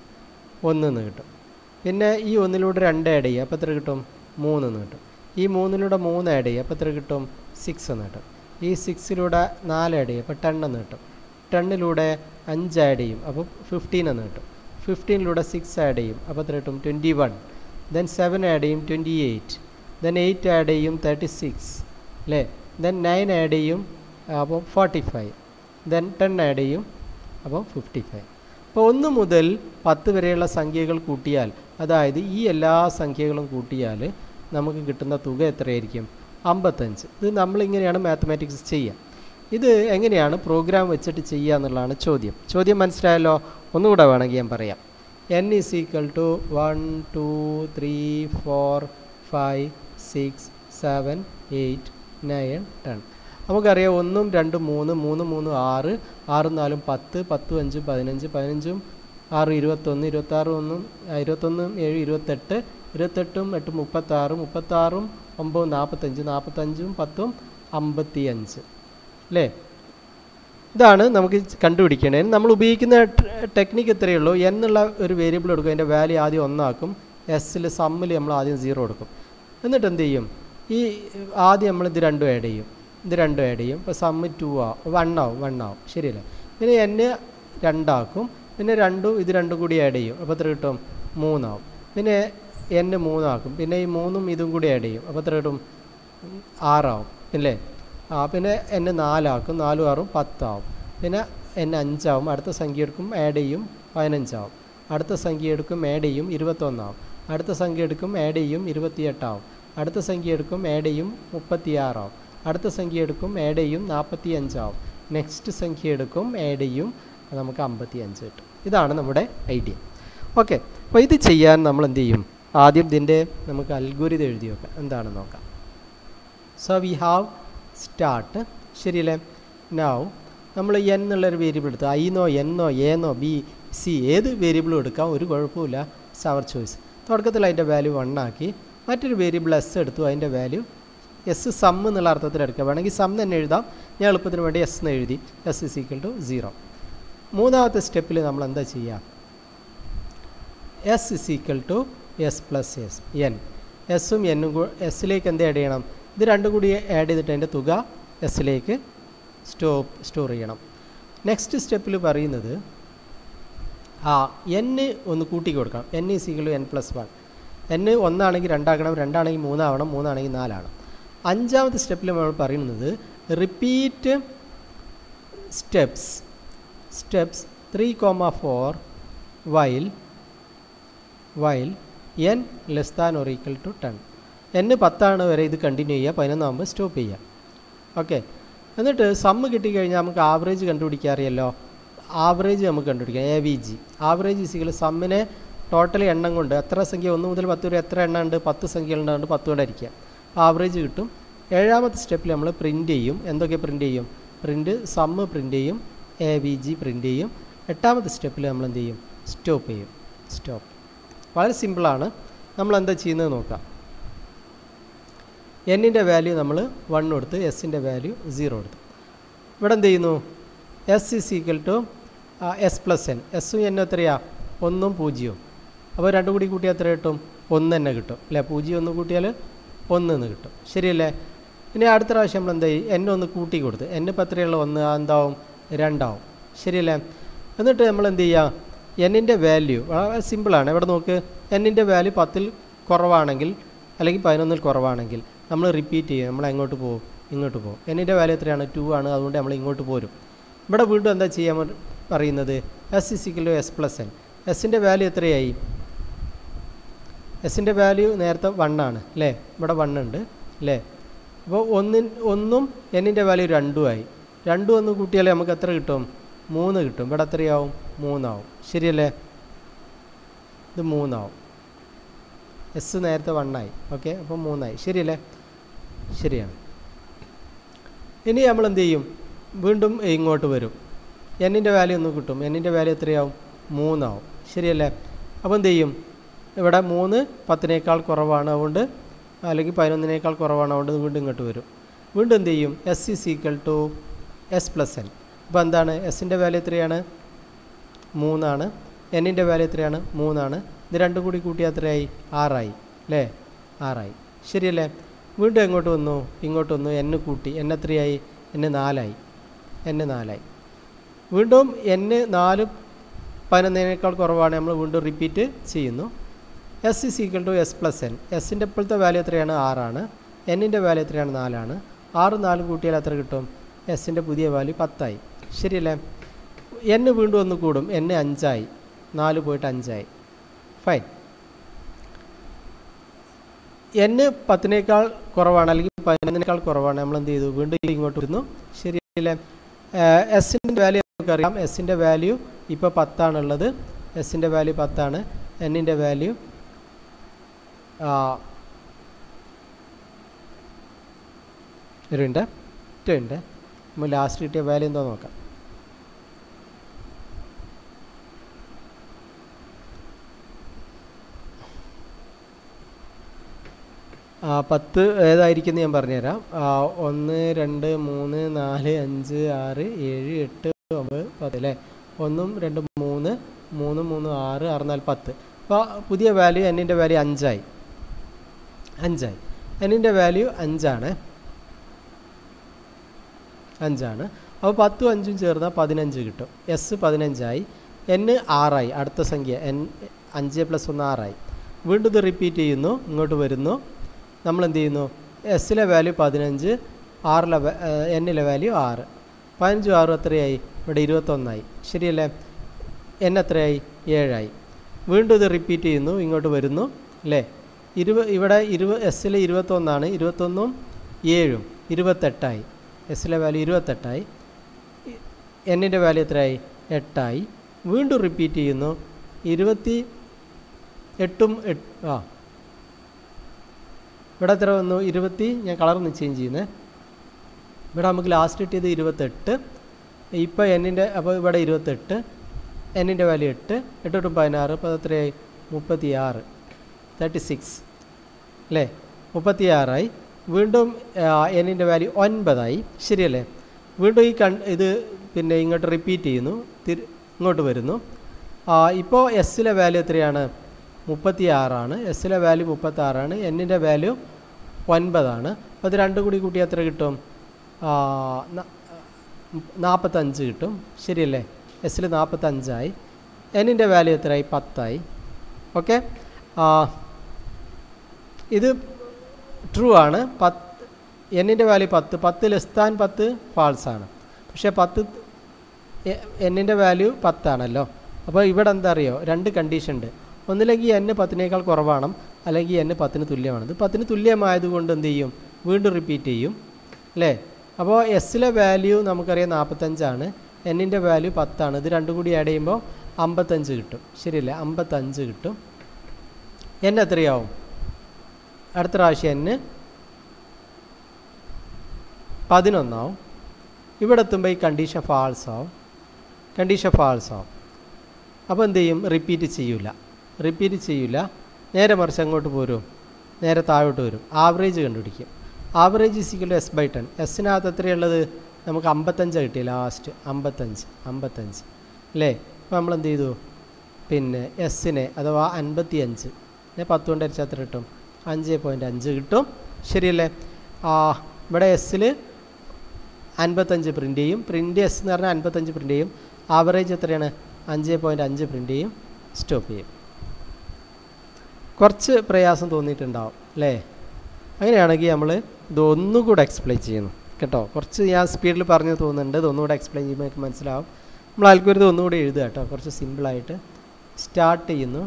1 എന്ന് കിട്ടും. പിന്നെ ഈ 1ലൂടെ 2 ആഡ് ചെയ്യും. അപ്പോൾ എത്ര കിട്ടും? 3 എന്ന് കിട്ടും. ഈ 3ലൂടെ 3 ആഡ് ചെയ്യും. അപ്പോൾ എത്ര കിട്ടും? 6 എന്ന് കിട്ടും. ഈ 6ലൂടെ 4 ആഡ് ചെയ്യും. അപ്പോൾ 10 എന്ന് കിട്ടും. 10ലൂടെ 5 ആഡ് ചെയ്യും. അപ്പോൾ 15 എന്ന് കിട്ടും. 15ലൂടെ 6 ആഡ് ചെയ്യും. അപ്പോൾ എത്ര കിട്ടും? 21. ദെൻ 7 ആഡ് ചെയ്യും, 28. ദെൻ 8 ആഡ് ചെയ്യും, 36 അല്ലേ. ദെൻ 9 ആഡ് ചെയ്യും, അപ്പോൾ 45. ദെൻ 10 ആഡ് ചെയ്യും, അപ്പോൾ 55. അപ്പോൾ 1 മുതൽ 10 വരെയുള്ള സംഖ്യകൾ കൂട്ടിയാൽ, അതായത് ഈ എല്ലാ സംഖ്യകളും കൂട്ടിയാൽ നമുക്ക് കിട്ടുന്ന തുക എത്രയായിരിക്കും? 55. ഇത് നമ്മളിങ്ങനെയാണ് മാത്തമാറ്റിക്സ് ചെയ്യുക. ഇത് എങ്ങനെയാണ് പ്രോഗ്രാം വെച്ചിട്ട് ചെയ്യുക എന്നുള്ളതാണ് ചോദ്യം. ചോദ്യം മനസ്സിലായല്ലോ? ഒന്നുകൂടെ വേണമെങ്കിൽ ഞാൻ പറയാം. n is equal to 1 2 3 4 5 6 7 8 9 10. നമുക്കറിയാം 1 2 3 3 3 6 6 4 10 10 5 15 15 6 21 26 1 21 7 28 28 8 36 36 9 45 45 10 55 അല്ലേ. ഇതാണ് നമുക്ക് കണ്ടുപിടിക്കേണ്ടത്. നമ്മൾ ഉപയോഗിക്കുന്ന ടെക്നിക്ക് ഇത്രയേ ഉള്ളൂ. n എന്നുള്ള ഒരു വേരിയബിൾ എടുക്കും, അതിൻ്റെ വാല്യൂ ആദ്യം 1 ആക്കും. എസ്സിൽ സമ്മിൽ നമ്മൾ ആദ്യം 0 എടുക്കും. എന്നിട്ട് എന്ത് ചെയ്യും? ഈ ആദ്യം നമ്മൾ ഇത് 2 ആഡ് ചെയ്യും, ഇത് 2 ആഡ് ചെയ്യും. ഇപ്പോൾ സമ്മ് 2 1 ആവും, ശരിയല്ലേ. പിന്നെ n 2 ആക്കും. പിന്നെ 2 ഇത് 2 കൂടി ആഡ് ചെയ്യും. അപ്പോൾ എത്ര കിട്ടും? 3 ആവും. പിന്നെ n 3 ആക്കും. പിന്നെ ഈ 3ഉം ഇതും കൂടി ആഡ് ചെയ്യും. അപ്പോൾ എത്ര കിട്ടും? 6 ആവും അല്ലേ. പിന്നെ n 4 ആക്കും. 4 6 10 ആവും. പിന്നെ n 5 ആവും. അടുത്ത സംഖ്യ എടുക്കും, ആഡ് ചെയ്യും, 15 ആവും. അടുത്ത സംഖ്യ എടുക്കും, ആഡ് ചെയ്യും, 21 ആവും. അടുത്ത സംഖ്യ എടുക്കും, ആഡ് ചെയ്യും, 28 ആവും. അടുത്ത സംഖ്യ എടുക്കും, ആഡ് ചെയ്യും, 36 ആവും. അടുത്ത സംഖ്യ എടുക്കും, ആഡ് ചെയ്യും, 45 ആവും. നെക്സ്റ്റ് സംഖ്യ എടുക്കും, ആഡ് ചെയ്യും, നമുക്ക് 55 കിട്ടും. ഇതാണ് നമ്മുടെ ഐഡിയ. ഓക്കെ, അപ്പോൾ ഇത് ചെയ്യാൻ നമ്മൾ എന്ത് ചെയ്യും? ആദ്യം ഇതിൻ്റെ നമുക്ക് അൽഗോരിതം എഴുതി വെക്കാം. എന്താണെന്ന് നോക്കാം. സോ വി ഹാവ് സ്റ്റാർട്ട്, ശരിയല്ലേ. നൗ നമ്മൾ n എന്നുള്ളൊരു വേരിയബിൾ എടുത്ത് ഐന്നോ എന്നോ എന്നോ ബി സി ഏത് വേരിയബിളും എടുക്കാം, ഒരു കുഴപ്പമില്ല. അവർ ചോയ്സ്. തുടക്കത്തിൽ അതിൻ്റെ വാല്യൂ 1 ആക്കി. മറ്റൊരു വേരിയബിൾ എസ് എടുത്തു, അതിൻ്റെ വാല്യൂ എസ് സം എന്നുള്ള അർത്ഥത്തിൽ എടുക്കുക. വേണമെങ്കിൽ സം തന്നെ എഴുതാം. ഞാൻ എളുപ്പത്തിന് വേണ്ടി എസ് എന്ന് എഴുതി. S is equal to 0. മൂന്നാമത്തെ സ്റ്റെപ്പിൽ നമ്മൾ എന്താ ചെയ്യുക? S is equal to S plus S N. എസ്സും എന്നും എസ്സിലേക്ക് എന്ത് ആഡ് ചെയ്യണം? ഇത് രണ്ടും കൂടി ആഡ് ചെയ്തിട്ട് അതിൻ്റെ തുക എസ്സിലേക്ക് സ്റ്റോർ ചെയ്യണം. നെക്സ്റ്റ് സ്റ്റെപ്പിൽ പറയുന്നത് n ഒന്ന് കൂട്ടി കൊടുക്കണം. n is equal to n plus 1. n 1 ആണെങ്കിൽ 2 ആക്കണം, 2 ആണെങ്കിൽ 3 ആവണം, 3 ആണെങ്കിൽ 4 ആണ്. അഞ്ചാമത്തെ സ്റ്റെപ്പിൽ നമ്മൾ പറയുന്നത് repeat steps 3,4 while n less than or equal to 10. n 10 വരെ ഇത് കണ്ടിന്യൂ ചെയ്യുക, 11 ആകുമ്പോൾ സ്റ്റോപ്പ് ചെയ്യുക. ഓക്കെ, എന്നിട്ട് സമ്മ് കിട്ടിക്കഴിഞ്ഞാൽ നമുക്ക് ആവറേജ് കണ്ടുപിടിക്കാൻ അറിയാമല്ലോ. ആവറേജ് നമുക്ക് കണ്ടുപിടിക്കാം. AVG ആവറേജ് ഈസിക്കൽ സമ്മിനെ ടോട്ടൽ എണ്ണം കൊണ്ട് എത്ര സംഖ്യ 1 മുതൽ 10 വരെ എത്ര എണ്ണം ഉണ്ട് 10 സംഖ്യകളുണ്ട് 10 കൊണ്ട് ഹരിക്കുക ആവറേജ് കിട്ടും ഏഴാമത്തെ സ്റ്റെപ്പിൽ നമ്മൾ പ്രിൻറ്റ് ചെയ്യും എന്തൊക്കെ പ്രിൻറ്റ് ചെയ്യും പ്രിൻറ്റ് സമ്മ് പ്രിൻറ്റ് ചെയ്യും AVG പ്രിൻറ്റ് ചെയ്യും എട്ടാമത്തെ സ്റ്റെപ്പിൽ നമ്മൾ എന്ത് ചെയ്യും സ്റ്റോപ്പ് ചെയ്യും സ്റ്റോപ്പ് വളരെ സിമ്പിളാണ് നമ്മൾ എന്താ ചെയ്യുന്നത് നോക്കാം എന്നിൻ്റെ വാല്യൂ നമ്മൾ 1 കൊടുത്ത് എസിൻ്റെ വാല്യൂ 0 കൊടുത്തു ഇവിടെ എന്ത് ചെയ്യുന്നു S is equal to S plus N എസ്സും എന്നും എത്രയാണ് 1 ഉം 0 ഉം അപ്പോൾ രണ്ടും കൂടി കൂട്ടിയാൽ എത്ര കിട്ടും 1 തന്നെ കിട്ടും അല്ലേ 0 1 കൂട്ടിയാൽ 1 എന്ന് കിട്ടും ശരിയല്ലേ ഇനി അടുത്ത പ്രാവശ്യം നമ്മൾ എന്താ ചെയ്യും എന്നെ ഒന്ന് കൂട്ടി കൊടുത്ത് എന്നെ ഇപ്പോൾ എത്രയുള്ള 1 എന്താവും 2 ആവും ശരിയല്ലേ എന്നിട്ട് നമ്മൾ എന്ത് ചെയ്യുക എന്നിൻ്റെ വാല്യൂ വളരെ സിമ്പിളാണ് ഇവിടെ നോക്ക് എന്നിൻ്റെ വാല്യൂ 10-ൽ കുറവാണെങ്കിൽ അല്ലെങ്കിൽ 11-ൽ കുറവാണെങ്കിൽ നമ്മൾ റിപ്പീറ്റ് ചെയ്യും നമ്മൾ എങ്ങോട്ട് പോകും ഇങ്ങോട്ട് പോകും എന്നിൻ്റെ വാല്യൂ എത്രയാണ് 2 ആണ് അതുകൊണ്ട് നമ്മൾ ഇങ്ങോട്ട് പോരും ഇവിടെ വീണ്ടും എന്താ ചെയ്യാൻ പറയുന്നത് S is equal to S plus N എസിൻ്റെ വാല്യൂ എത്രയായി എസിൻ്റെ വാല്യൂ നേരത്തെ 1 ആണ് അല്ലേ ഇവിടെ 1 ഉണ്ട് അല്ലേ അപ്പോൾ ഒന്നും എന്നിൻ്റെ വാല്യൂ 2 ആയി 2 1 കൂട്ടിയാലേ നമുക്ക് എത്ര കിട്ടും 3 കിട്ടും ഇവിടെ എത്രയാവും 3 ആവും ശരിയല്ലേ ഇത് 3 ആവും എസ് നേരത്തെ 1 ആയി ഓക്കെ അപ്പോൾ 3 ആയി ശരിയല്ലേ ശരിയാണ് ഇനി നമ്മൾ എന്ത് ചെയ്യും വീണ്ടും ഇങ്ങോട്ട് വരും എന്നിൻ്റെ വാല്യൂ ഒന്ന് കിട്ടും എന്നിൻ്റെ വാല്യൂ എത്രയാവും 3 ആവും ശരിയല്ലേ അപ്പോൾ എന്ത് ചെയ്യും ഇവിടെ 3 10-നേക്കാൾ കുറവാണ് അതുകൊണ്ട് അല്ലെങ്കിൽ 11-നേക്കാൾ കുറവാണ് അതുകൊണ്ട് വീണ്ടും ഇങ്ങോട്ട് വരും വീണ്ടും എന്ത് ചെയ്യും S is equal to S plus N അപ്പോൾ എന്താണ് എസിൻ്റെ വാല്യൂ എത്രയാണ് 3 ആണ് എന്നിൻ്റെ വാല്യൂ എത്രയാണ് 3 ആണ് ഇത് രണ്ടും കൂടി കൂട്ടിയാൽ എത്രയായി 6 ആയി അല്ലേ 6 ആയി ശരിയല്ലേ വീണ്ടും എങ്ങോട്ട് വന്നു ഇങ്ങോട്ട് വന്നു എന്നെ കൂട്ടി എന്നെ എത്രയായി എന്നെ 4 ആയി എന്നെ 4 ആയി വീണ്ടും എന്നെ 4 11-നേക്കാൾ കുറവാണ് നമ്മൾ വീണ്ടും റിപ്പീറ്റ് ചെയ്യുന്നു S is equal to S plus N എസിൻ്റെ ഇപ്പോഴത്തെ വാല്യൂ എത്രയാണ് 6 ആണ് എന്നിൻ്റെ വാല്യൂ എത്രയാണ് 4 ആണ് 6 4 കൂട്ടിയാൽ എത്ര കിട്ടും എസിൻ്റെ പുതിയ വാല്യൂ 10 ആയി ശരിയല്ലേ എന്നെ വീണ്ടും ഒന്ന് കൂടും എന്നെ 5 ആയി 4 പോയിട്ട് 5 ആയി ഫൈൻ എന്നെ 10-നേക്കാൾ കുറവാണ് അല്ലെങ്കിൽ 11-നേക്കാൾ കുറവാണ് നമ്മൾ എന്ത് ചെയ്തു വീണ്ടും ഇങ്ങോട്ട് വരുന്നു ശരിയല്ലേ എസിൻ്റെ വാല്യൂ നമുക്കറിയാം എസിൻ്റെ വാല്യൂ ഇപ്പോൾ 10 ആണുള്ളത് എസിൻ്റെ വാല്യൂ 10 ആണ് എന്നിൻ്റെ വാല്യൂ ഉണ്ട് നമ്മൾ ലാസ്റ്റ് കിട്ടിയ വാല്യൂ എന്തോ നോക്കാം 10 ഏതായിരിക്കും ഞാൻ പറഞ്ഞുതരാം 1 2 3 4 5 6 7 8 9 10 അല്ലേ 1 2 3 3 3 6 6 4 10 അപ്പോൾ പുതിയ വാല്യൂ എന്നിൻ്റെ വാല്യൂ 5 ആയി എന്നിൻ്റെ വാല്യൂ 5 ആണ് അപ്പോൾ 10ഉം 5ഉം ചേർന്നാൽ 15 കിട്ടും എസ് 15 ആയി എൻ 6 ആയി അടുത്ത സംഖ്യ എൻ 5 + 1 6 ആയി വീണ്ടും ഇത് റിപ്പീറ്റ് ചെയ്യുന്നു ഇങ്ങോട്ട് വരുന്നു നമ്മൾ എന്ത് ചെയ്യുന്നു എസിലെ വാല്യൂ 15 എന്നിലെ വാല്യൂ 6 15 6 എത്രയായി ഇവിടെ 21 ആയി ശരിയല്ലേ എൻ എത്രയായി 7 ആയി വീണ്ടും ഇത് റിപ്പീറ്റ് ചെയ്യുന്നു ഇങ്ങോട്ട് വരുന്നു അല്ലേ ഇവിടെ എസിലെ 21 ആണ് 21ഉം 7ഉം 28 ആയി എസിലെ വാല്യൂ 28 ആയി എന്നിൻ്റെ വാല്യൂ എത്രയായി 8 ആയി വീണ്ടും റിപ്പീറ്റ് ചെയ്യുന്നു 28ഉം ഇവിടെ എത്ര വന്നു 20 ഞാൻ കളർ ചേഞ്ച് ചെയ്യുന്നത് ഇവിടെ നമുക്ക് ലാസ്റ്റ് കിട്ടിയത് 28 ഇപ്പോൾ എന്നിൻ്റെ അപ്പോൾ ഇവിടെ 28 എന്നിൻ്റെ വാല്യൂ 8 8 തൊട്ടും 16 അപ്പോൾ എത്രയായി 36 36 അല്ലേ 36 ആയി വീണ്ടും എന്നിൻ്റെ വാല്യൂ 9 ആയി ശരിയല്ലേ വീണ്ടും ഇത് പിന്നെ ഇങ്ങോട്ട് റിപ്പീറ്റ് ചെയ്യുന്നു ഇങ്ങോട്ട് വരുന്നു ഇപ്പോൾ എസിലെ വാല്യൂ എത്രയാണ് 36 ആണ് എസിലെ വാല്യൂ 36 ആണ് എന്നിൻ്റെ വാല്യൂ 9 ആണ് അപ്പോൾ അത് രണ്ടും കൂടി കൂട്ടി എത്ര കിട്ടും 45 കിട്ടും ശരിയല്ലേ എസിൽ 45 ആയി എന്നിൻ്റെ വാല്യൂ എത്രയായി 10 ആയി ഓക്കെ ഇത് ട്രൂ ആണ് എന്നിൻ്റെ വാല്യൂ 10 10 ലെസ് ദാൻ 10 ഫാൾസ് ആണ് പക്ഷേ 10 എന്നിൻ്റെ വാല്യൂ 10 ആണല്ലോ അപ്പോൾ ഇവിടെ എന്താ അറിയോ രണ്ട് കണ്ടീഷൻ ഉണ്ട് ഒന്നില്ലെങ്കിൽ n 10-നേക്കാൾ കുറവാണ് അല്ലെങ്കിൽ n 10-ന് തുല്യമാണ് ഇത് 10-ന് തുല്യമായതുകൊണ്ട് എന്ത് ചെയ്യും വീണ്ടും റിപ്പീറ്റ് ചെയ്യും അല്ലേ അപ്പോൾ എസിലെ വാല്യൂ നമുക്കറിയാം 45 ആണ് എന്നിൻ്റെ വാല്യൂ 10 ആണ് ഇത് രണ്ടും കൂടി ആഡ് ചെയ്യുമ്പോൾ 55 കിട്ടും. ശരിയല്ലേ? 55 കിട്ടും. n എത്രയാവും? അടുത്ത പ്രാവശ്യം n 11 ആവും. ഇവിടെ എത്തുമ്പോൾ ഈ കണ്ടീഷൻ ഫാൾസ് ആവും. അപ്പോൾ എന്ത് ചെയ്യും? റിപ്പീറ്റ് ചെയ്യൂല. നേരെ മറിച്ച് അങ്ങോട്ട് പോരും, നേരെ താഴോട്ട് വരും. ആവറേജ് കണ്ടുപിടിക്കും. Average equal to S/10. എസ്സിനകത്ത് എത്രയുള്ളത്? നമുക്ക് 55 കിട്ടി. ലാസ്റ്റ് 55 അല്ലേ? അപ്പോൾ നമ്മൾ എന്ത് ചെയ്തു? പിന്നെ എസ്സിനെ അഥവാ 55 10 കൊണ്ട് അടിച്ചാൽ എത്ര കിട്ടും? 5.5 കിട്ടും. ശരിയല്ലേ? ഇവിടെ എസ്സിൽ 55 പ്രിൻ്റ് ചെയ്യും. പ്രിൻ്റ് എസ് എന്ന് പറഞ്ഞാൽ 55 പ്രിൻ്റ് ചെയ്യും. ആവറേജ് എത്രയാണ്? 5.5 പ്രിൻ്റ് ചെയ്യും. സ്റ്റോപ്പ് ചെയ്യും. കുറച്ച് പ്രയാസം തോന്നിയിട്ടുണ്ടാവും അല്ലേ? അങ്ങനെയാണെങ്കിൽ നമ്മൾ ഇതൊന്നും കൂടെ എക്സ്പ്ലെയിൻ ചെയ്യുന്നു കേട്ടോ. കുറച്ച് ഞാൻ സ്പീഡിൽ പറഞ്ഞു തോന്നുന്നുണ്ട്. ഇതൊന്നുകൂടെ എക്സ്പ്ലെയിൻ ചെയ്യുമ്പോൾ എനിക്ക് മനസ്സിലാവും. നമ്മൾ അൽഗോരിതം ഒന്നുകൂടി എഴുതുക കേട്ടോ. കുറച്ച് സിമ്പിളായിട്ട് സ്റ്റാർട്ട് ചെയ്യുന്നു.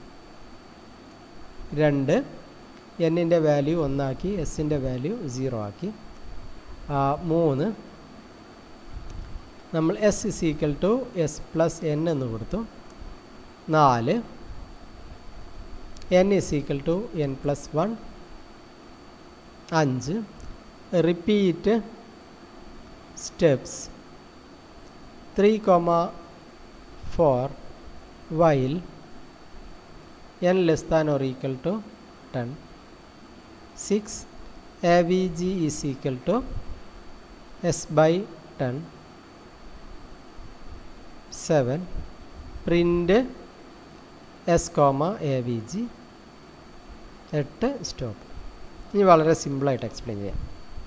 2 എന്നിൻ്റെ വാല്യൂ 1 ആക്കി, എസിൻ്റെ വാല്യൂ 0 ആക്കി. 3 നമ്മൾ S = S+n എന്ന് കൊടുത്തു. 4 n = n+1. 5 repeat steps 3,4 while n less than or equal to 10. 6 AVG is equal to S/10. 7 print S, AVG. 8 stop. ഇനി വളരെ സിമ്പിളായിട്ട് എക്സ്പ്ലെയിൻ ചെയ്യാം.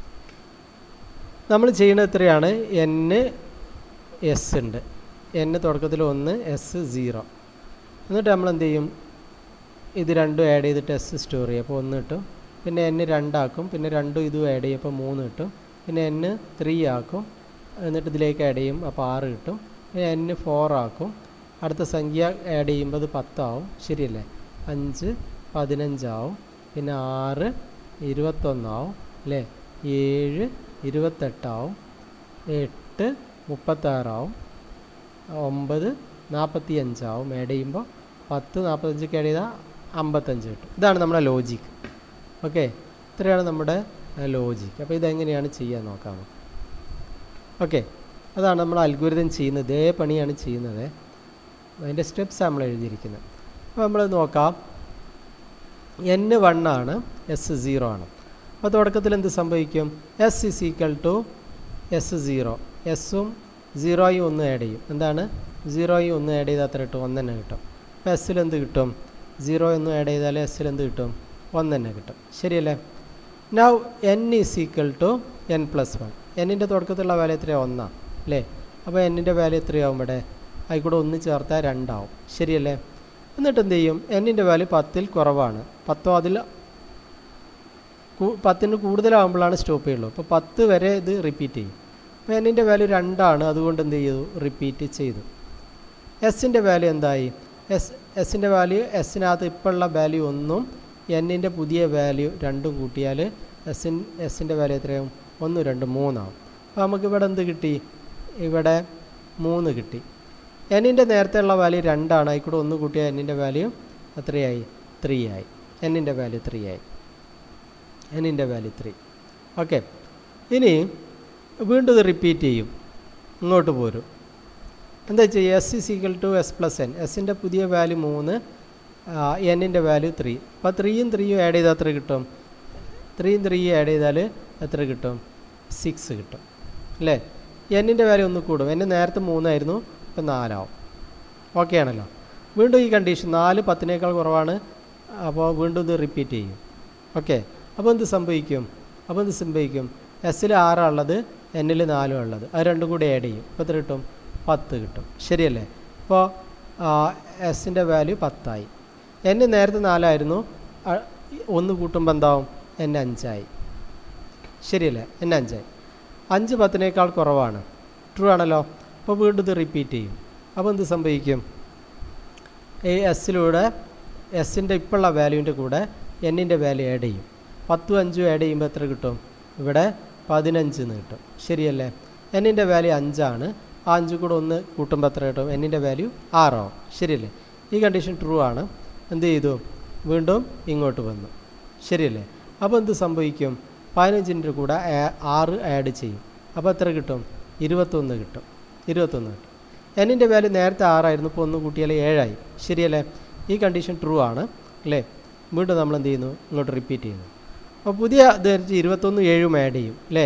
നമ്മൾ ചെയ്യുന്നത് എത്രയാണ്? n s ഉണ്ട്. n തുടക്കത്തിൽ 1, s 0. എന്നിട്ട് നമ്മൾ എന്ത് ചെയ്യും? ഇത് രണ്ടും ആഡ് ചെയ്തിട്ട് s സ്റ്റോർ ചെയ്യും. അപ്പോൾ 1 കിട്ടും. പിന്നെ n 2 ആക്കും. പിന്നെ 2 ഇതും ആഡ് ചെയ്യും. അപ്പോൾ 3 കിട്ടും. പിന്നെ n 3 ആക്കും. എന്നിട്ട് ഇതിലേക്ക് ആഡ് ചെയ്യും. അപ്പോൾ 6 കിട്ടും. പിന്നെ n 4 ആക്കും. അടുത്ത സംഖ്യ ആഡ് ചെയ്യുമ്പോൾ അത് 10 ആവും. ശരിയല്ലേ? 5 15 ആവും. പിന്നെ 6 21 ആവും അല്ലേ? 7 28 ആവും. 8 36 ആവും. 9 45 ആവും. ആഡ് ചെയ്യുമ്പോൾ 10 45 ആഡ് ചെയ്താൽ 55 കിട്ടും. ഇതാണ് നമ്മുടെ ലോജിക്ക്. ഓക്കെ, ഇത്രയാണ് നമ്മുടെ ലോജിക്ക്. അപ്പോൾ ഇതെങ്ങനെയാണ് ചെയ്യാൻ നോക്കാം. ഓക്കെ, അതാണ് നമ്മൾ അൽഗോരിതം ചെയ്യുന്നത്. ഇതേ പണിയാണ് ചെയ്യുന്നത്. അതിൻ്റെ സ്റ്റെപ്സ് നമ്മൾ എഴുതിയിരിക്കുന്നത്. അപ്പോൾ നമ്മൾ നോക്കാം. n 1 ആണ്, s 0 ആണ്. അപ്പോൾ തുടക്കത്തിൽ എന്ത് സംഭവിക്കും? s = S0. എസ്സും 0യും 1 ആഡ് ചെയ്യും. എന്താണ്? 0യും 1 ആഡ് ചെയ്താൽ എത്ര കിട്ടും? 1 തന്നെ കിട്ടും. അപ്പോൾ എസ്സിൽ എന്ത് കിട്ടും? 0 1 ആഡ് ചെയ്താൽ എസ്സിൽ എന്ത് കിട്ടും? 1 തന്നെ കിട്ടും. ശരിയല്ലേ? Now n = n+1. എന്നിൻ്റെ തുടക്കത്തിലുള്ള വാല്യൂ എത്രയാണ്? 1 അല്ലേ? അപ്പോൾ എന്നിൻ്റെ വാല്യൂ എത്രയാവും? ഇവിടെ ആയിക്കൂടെ 1 ചേർത്താൽ 2 ആവും. ശരിയല്ലേ? എന്നിട്ട് എന്ത് ചെയ്യും? എന്നിൻ്റെ വാല്യൂ 10ൽ കുറവാണ്. 10 അതിൽ 10ന് കൂടുതലാകുമ്പോഴാണ് സ്റ്റോപ്പ് ചെയ്യുള്ളൂ. അപ്പോൾ 10 വരെ ഇത് റിപ്പീറ്റ് ചെയ്യും. അപ്പോൾ എന്നിൻ്റെ വാല്യൂ 2 ആണ്. അതുകൊണ്ട് എന്ത് ചെയ്തു? റിപ്പീറ്റ് ചെയ്തു. എസിൻ്റെ വാല്യൂ എന്തായി? എസിൻ്റെ വാല്യൂ എസിനകത്ത് ഇപ്പോൾ ഉള്ള വാല്യൂ 1ഉം എന്നിൻ്റെ പുതിയ വാല്യൂ 2ഉം കൂട്ടിയാൽ എസിൻ്റെ വാല്യൂ എത്രയാവും? 1 2 3 ആവും. അപ്പോൾ നമുക്ക് ഇവിടെ എന്ത് കിട്ടി? ഇവിടെ 3 കിട്ടി. എന്നിൻ്റെ നേരത്തെ ഉള്ള വാല്യൂ 2 ആണ്. ആയിക്കൂടെ 1 കൂട്ടിയാൽ എന്നിൻ്റെ വാല്യൂ എത്രയായി? 3 ആയി. എന്നിൻ്റെ വാല്യൂ 3 ആയി. എന്നിൻ്റെ വാല്യൂ 3. ഓക്കെ, ഇനി വീണ്ടും ഇത് റിപ്പീറ്റ് ചെയ്യും. ഇങ്ങോട്ട് പോരും. എന്താ ചെയ്യുക? S = S+n. എസിൻ്റെ പുതിയ വാല്യൂ 3, എന്നിൻ്റെ വാല്യൂ 3. അപ്പോൾ 3യും 3യും ആഡ് ചെയ്താൽ എത്ര കിട്ടും? 3യും 3യും ആഡ് ചെയ്താൽ എത്ര കിട്ടും? 6 കിട്ടും അല്ലേ? എന്നിൻ്റെ വാല്യൂ 1 കൂടും. എന്നെ നേരത്തെ 3 ആയിരുന്നു, ഇപ്പം 4 ആവും. ഓക്കെ ആണല്ലോ? വീണ്ടും ഈ കണ്ടീഷൻ 4 10നേക്കാൾ കുറവാണ്. അപ്പോൾ വീണ്ടും ഇത് റിപ്പീറ്റ് ചെയ്യും. ഓക്കെ, അപ്പോൾ എന്ത് സംഭവിക്കും? എസ്സിൽ 6 ഉള്ളത്, എന്നിൽ 4 ഉള്ളത്. അത് രണ്ടും കൂടി ആഡ് ചെയ്യും. അപ്പോൾ എത്ര കിട്ടും? 10 കിട്ടും. ശരിയല്ലേ? അപ്പോൾ എസിൻ്റെ വാല്യൂ 10 ആയി. n നേരത്തെ 4 ആയിരുന്നു. 1 കൂട്ടുമ്പോൾ എന്താവും? n 5 ആയി. ശരിയല്ലേ? n 5 ആയി. 5 10നേക്കാൾ കുറവാണ്. ട്രൂ ആണല്ലോ? അപ്പോൾ വീണ്ടും ഇത് റിപ്പീറ്റ് ചെയ്യും. അപ്പോൾ എന്ത് സംഭവിക്കും? ഈ എസ്സിലൂടെ എസിൻ്റെ ഇപ്പോഴുള്ള വാല്യൂവിൻ്റെ കൂടെ എന്നിൻ്റെ വാല്യൂ ആഡ് ചെയ്യും. 10 5 ആഡ് ചെയ്യുമ്പോൾ എത്ര കിട്ടും? ഇവിടെ 15 എന്ന് കിട്ടും. ശരിയല്ലേ? എന്നിൻ്റെ വാല്യൂ 5 ആണ്. ആ 5 കൂടെ 1 കൂട്ടുമ്പോൾ എത്ര കിട്ടും? എന്നിൻ്റെ വാല്യൂ 6 ആവും. ശരിയല്ലേ? ഈ കണ്ടീഷൻ ട്രൂ ആണ്. എന്ത് ചെയ്തു? വീണ്ടും ഇങ്ങോട്ട് വന്നു. ശരിയല്ലേ? അപ്പോൾ എന്ത് സംഭവിക്കും? 15ൻ്റെ കൂടെ 6 ആഡ് ചെയ്യും. അപ്പോൾ എത്ര കിട്ടും? 21 കിട്ടും. 21 കിട്ടും. എന്നിൻ്റെ വാല്യൂ നേരത്തെ 6 ആയിരുന്നു. ഇപ്പോൾ 1 കൂട്ടിയാൽ 7 ആയി. ശരിയല്ലേ? ഈ കണ്ടീഷൻ ട്രൂ ആണ് അല്ലേ? വീണ്ടും നമ്മൾ എന്ത് ചെയ്യുന്നു? ഇങ്ങോട്ട് റിപ്പീറ്റ് ചെയ്യുന്നു. അപ്പോൾ പുതിയ ഇത് 21 7 ആഡ് ചെയ്യും അല്ലേ?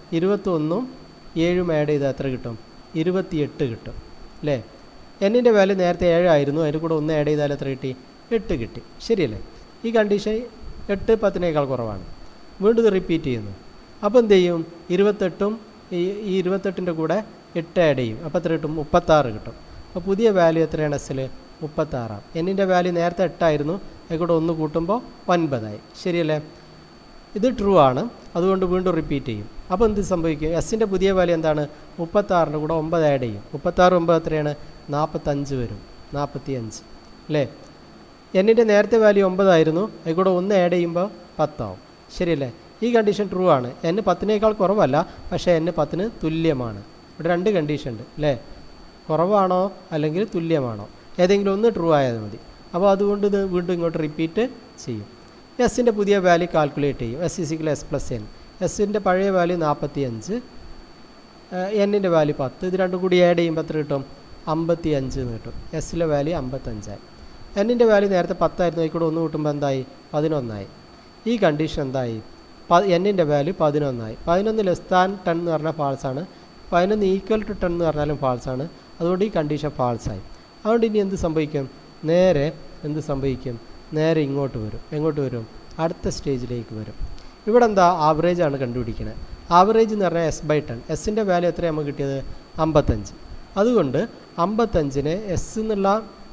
21 7 ആഡ് ചെയ്താൽ എത്ര കിട്ടും? 28 കിട്ടും അല്ലേ? എന്നിൻ്റെ വാല്യൂ നേരത്തെ 7 ആയിരുന്നു. അതിൻ്റെ കൂടെ 1 ആഡ് ചെയ്താൽ എത്ര കിട്ടി? 8 കിട്ടി. ശരിയല്ലേ? ഈ കണ്ടീഷൻ 8 10നേക്കാൾ കുറവാണ്. വീണ്ടും ഇത് റിപ്പീറ്റ് ചെയ്യുന്നു. അപ്പോൾ എന്ത് ചെയ്യും? 28ഉം ഈ 28ൻ്റെ കൂടെ 8 ആഡ് ചെയ്യും. അപ്പോൾ എത്ര കിട്ടും? 36 കിട്ടും. അപ്പോൾ പുതിയ വാല്യൂ എത്രയാണ്? എസ്സിൽ 36. എന്നിൻ്റെ വാല്യൂ നേരത്തെ 8 ആയിരുന്നു. അതിൽ കൂടെ 1 കൂട്ടുമ്പോൾ 9 ആയി. ശരിയല്ലേ? ഇത് ട്രൂ ആണ്. അതുകൊണ്ട് വീണ്ടും റിപ്പീറ്റ് ചെയ്യും. അപ്പോൾ എന്ത് സംഭവിക്കും? എസ്സിൻ്റെ പുതിയ വാല്യൂ എന്താണ്? 36ൻ്റെ കൂടെ 9 ആഡ് ചെയ്യും. 36 9 എത്രയാണ്? 45 വരും. 45 അല്ലേ? എന്നിൻ്റെ നേരത്തെ വാല്യൂ 9 ആയിരുന്നു. അതിൽ കൂടെ 1 ആഡ് ചെയ്യുമ്പോൾ 10 ആവും. ശരിയല്ലേ? ഈ കണ്ടീഷൻ ട്രൂ ആണ്. n 10നേക്കാൾ കുറവല്ല, പക്ഷേ n 10ന് തുല്യമാണ്. ഇവിടെ 2 കണ്ടീഷൻ ഉണ്ട് അല്ലേ? കുറവാണോ അല്ലെങ്കിൽ തുല്യമാണോ? ഏതെങ്കിലും ഒന്ന് ട്രൂ ആയാൽ മതി. അപ്പോൾ അതുകൊണ്ട് ഇത് വീണ്ടും ഇങ്ങോട്ട് റിപ്പീറ്റ് ചെയ്യും. എസ്സിൻ്റെ പുതിയ വാല്യൂ കാൽക്കുലേറ്റ് ചെയ്യും. S is equal S plus N. എസ്സിൻ്റെ പഴയ വാല്യൂ 45, എന്നിൻ്റെ വാല്യൂ 10. ഇത് രണ്ടും കൂടി ആഡ് ചെയ്യുമ്പോൾ എത്ര കിട്ടും? 55 എന്ന് കിട്ടും. എസ്സിലെ വാല്യൂ 55 ആയി. എന്നിൻ്റെ വാല്യൂ നേരത്തെ 10 ആയിരുന്നു. അതിൽ കൂടെ 1 കൂട്ടുമ്പോൾ എന്തായി? 11 ആയി. ഈ കണ്ടീഷൻ എന്തായി? എന്നിൻ്റെ വാല്യൂ 11 ആയി. 11 ലെസ് ദാൻ 10 എന്ന് പറഞ്ഞാൽ ഫാൾസാണ്. 11 ഈക്വൽ ടു 10 എന്ന് പറഞ്ഞാലും ഫാൾസാണ്. അതുകൊണ്ട് ഈ കണ്ടീഷൻ ഫാൾസായി. അതുകൊണ്ട് ഇനി എന്ത് സംഭവിക്കും? നേരെ എന്ത് സംഭവിക്കും? നേരെ ഇങ്ങോട്ട് വരും. എങ്ങോട്ട് വരും? അടുത്ത സ്റ്റേജിലേക്ക് വരും. ഇവിടെ എന്താ? ആവറേജ് ആണ് കണ്ടുപിടിക്കുന്നത്. ആവറേജ് എന്ന് പറഞ്ഞാൽ S/10. എസ്സിൻ്റെ വാല്യൂ എത്രയാണ് നമുക്ക് കിട്ടിയത്? 55. അതുകൊണ്ട് 55നെ എസ് എന്നുള്ള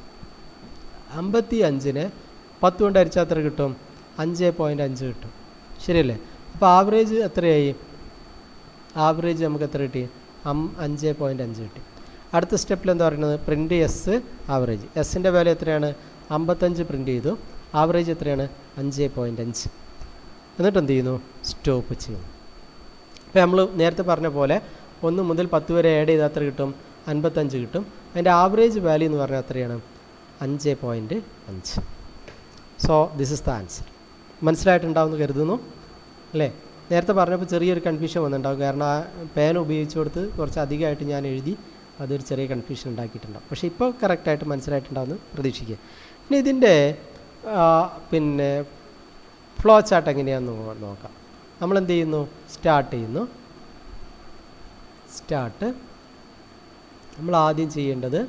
55നെ 10 കൊണ്ട് ഹരിച്ചാൽ എത്ര കിട്ടും? 5.5 കിട്ടും. ശരിയല്ലേ? അപ്പോൾ ആവറേജ് എത്രയായി? ആവറേജ് നമുക്ക് എത്ര കിട്ടി? 5.5 കിട്ടി. അടുത്ത സ്റ്റെപ്പിൽ എന്താ പറയുന്നത്? Print S average. എസ്സിൻ്റെ വാല്യൂ എത്രയാണ്? 55 പ്രിൻ്റ് ചെയ്തു. ആവറേജ് എത്രയാണ്? 5.5. എന്നിട്ട് എന്ത് ചെയ്യുന്നു? സ്റ്റോപ്പ് ചെയ്യുന്നു. അപ്പോൾ നമ്മൾ നേരത്തെ പറഞ്ഞ പോലെ 1 മുതൽ 10 വരെ ആഡ് ചെയ്താൽ എത്ര കിട്ടും? 55 കിട്ടും. അതിൻ്റെ ആവറേജ് വാല്യൂ എന്ന് പറഞ്ഞാൽ എത്രയാണ്? 5.5. So this is the answer. മനസ്സിലായിട്ടുണ്ടാവുമെന്ന് കരുതുന്നു അല്ലേ? നേരത്തെ പറഞ്ഞപ്പോൾ ചെറിയൊരു കൺഫ്യൂഷൻ വന്നിട്ടുണ്ടാവും. കാരണം ആ പേന ഉപയോഗിച്ച് കൊടുത്ത് കുറച്ച് അധികമായിട്ട് ഞാൻ എഴുതി അതൊരു ചെറിയ കൺഫ്യൂഷൻ ഉണ്ടാക്കിയിട്ടുണ്ടാവും. പക്ഷേ ഇപ്പോൾ കറക്റ്റായിട്ട് മനസ്സിലായിട്ടുണ്ടാവുമെന്ന് പ്രതീക്ഷിക്കുക. ഇനി ഇതിൻ്റെ പിന്നെ ഫ്ലോ ചാർട്ട് എങ്ങനെയാണെന്ന് നോക്കാം. നമ്മളെന്ത് ചെയ്യുന്നു? സ്റ്റാർട്ട് ചെയ്യുന്നു. സ്റ്റാർട്ട് നമ്മൾ ആദ്യം ചെയ്യേണ്ടത്